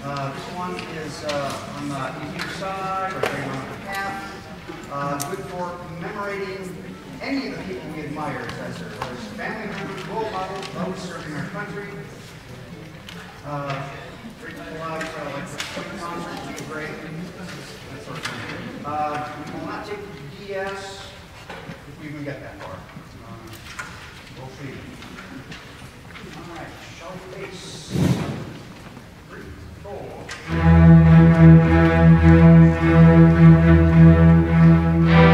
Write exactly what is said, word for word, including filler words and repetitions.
Uh, this one is uh, on the easier side, or right on the half. Uh, good for commemorating any of the people we admire as their family members, role models, those serving our country. Uh, great lives, uh, like the quick concert would be great. That sort of thing. Uh, we will not take D S if we even get that far. Uh, we'll see. All right, shall we face? Three, four.